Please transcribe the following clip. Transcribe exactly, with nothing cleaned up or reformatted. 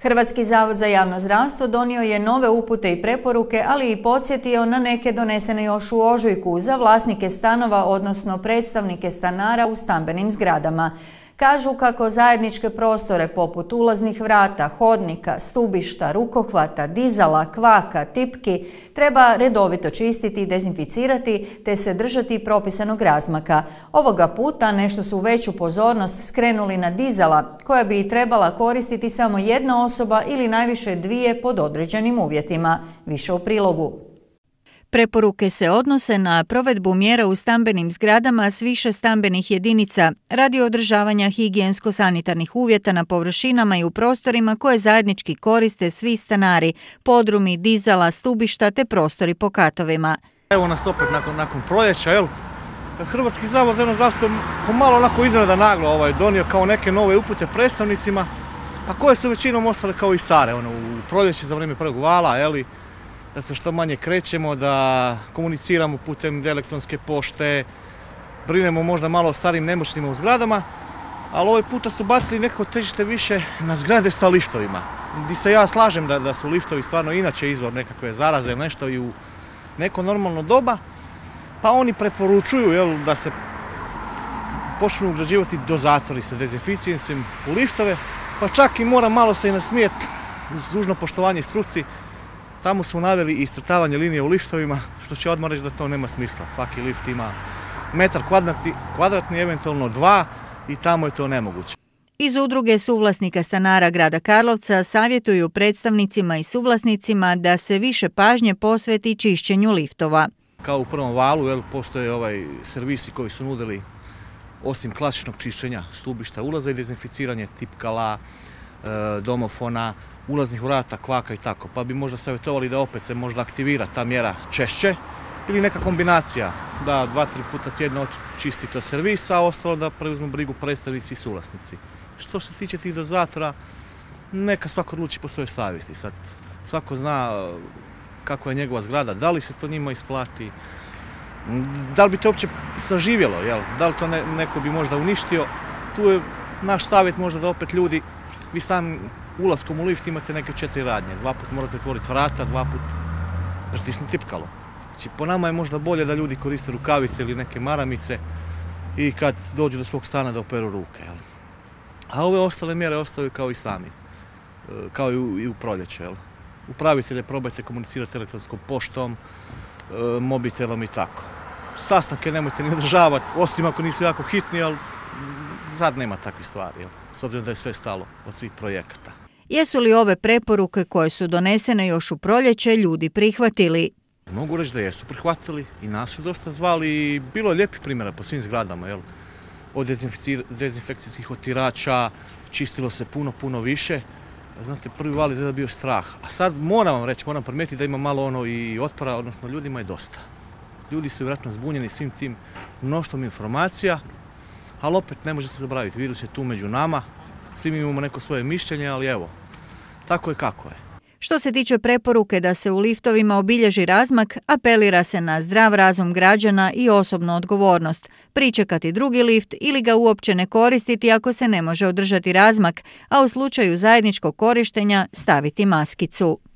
Hrvatski zavod za javno zdravstvo donio je nove upute i preporuke, ali i podsjetio na neke donesene još u ožujku za vlasnike stanova, odnosno predstavnike stanara u stambenim zgradama. Kažu kako zajedničke prostore poput ulaznih vrata, hodnika, stubišta, rukohvata, dizala, kvaka, tipki treba redovito čistiti i dezinficirati te se držati propisanog razmaka. Ovoga puta nešto su veću pozornost skrenuli na dizala, koja bi trebala koristiti samo jedna osoba ili najviše dvije pod određenim uvjetima. Više u prilogu. Preporuke se odnose na provedbu mjera u stambenim zgradama s više stambenih jedinica radi održavanja higijensko-sanitarnih uvjeta na površinama i u prostorima koje zajednički koriste svi stanari, podrumi, dizala, stubišta te prostori po katovima. Evo nas opet nakon, nakon proljeća, jel? Hrvatski zavod za javno zdravstvo pomalo onako iznenada naglo ovaj, donio kao neke nove upute predstavnicima, a koje su većinom ostale kao i stare, ono, u proljeći za vrijeme prvog vala, jeli? Da se što manje krećemo, da komuniciramo putem elektronske pošte, brinemo možda malo o starim nemoćnima u zgradama, ali ovaj puta su bacili nekako težište više na zgrade sa liftovima. Gdje se ja slažem da, da su liftovi stvarno inače izvor nekakve zaraze, nešto i u neko normalno doba, pa oni preporučuju jel, da se počnu ugrađivati dozatori sa dezinficijensom u liftove, pa čak i mora malo se i nasmijeti uz dužno poštovanje struci. Tamo smo naveli i iscrtavanje linije u liftovima, što će odmah reći da to nema smisla. Svaki lift ima metar kvadratni, kvadratni eventualno dva i tamo je to nemoguće. Iz udruge suvlasnika stanara grada Karlovca savjetuju predstavnicima i suvlasnicima da se više pažnje posveti čišćenju liftova. Kao u prvom valu jel, postoje ovaj servisi koji su nudili osim klasičnog čišćenja stubišta, ulaza i dezinficiranje tipkala, e, domofona, ulaznih vrata, kvaka i tako, pa bi možda savjetovali da opet se možda aktivira ta mjera češće ili neka kombinacija, da dva, tri puta tjedno čisti to servis, a ostalo da preuzmu brigu predstavnici i suvlasnici. Što se tiče tih dozatora, neka svako odluči po svojoj savjesti. Sad, svako zna kako je njegova zgrada, da li se to njima isplati, da li bi to uopće saživjelo, jel? Da li to ne, neko bi možda uništio. Tu je naš savjet možda da opet ljudi, vi sami ulaskom u lift imate neke četiri radnje. Dva put morate otvoriti vrata, dva put pritisnuti tipkalo. Znači, po nama je možda bolje da ljudi koriste rukavice ili neke maramice i kad dođu do svog stana da operu ruke. Jel? A ove ostale mjere ostaju kao i sami, kao i u, i u proljeće. Jel? Upravitelje probajte komunicirati elektronskom poštom, mobitelom i tako. Sastanke nemojte ni održavati, osim ako nisu jako hitni, ali sad nema takvih stvari, jel? S obzirom da je sve stalo od svih projekata. Jesu li ove preporuke koje su donesene još u proljeće ljudi prihvatili? Mogu reći da jesu prihvatili i nas su dosta zvali i bilo je lijepih primjera po svim zgradama. Jel? Od dezinfekcijskih otirača čistilo se puno, puno više. Znate, prvi val je bio strah. A sad moram vam reći, moram primijetiti da ima malo ono i otpora, odnosno ljudima je dosta. Ljudi su vjerojatno zbunjeni svim tim mnoštvom informacija, ali opet ne možete zaboraviti, virus je tu među nama, svi mi imamo neko svoje mišljenje, ali evo, tako je kako je. Što se tiče preporuke da se u liftovima obilježi razmak, apelira se na zdrav razum građana i osobnu odgovornost, pričekati drugi lift ili ga uopće ne koristiti ako se ne može održati razmak, a u slučaju zajedničkog korištenja staviti maskicu.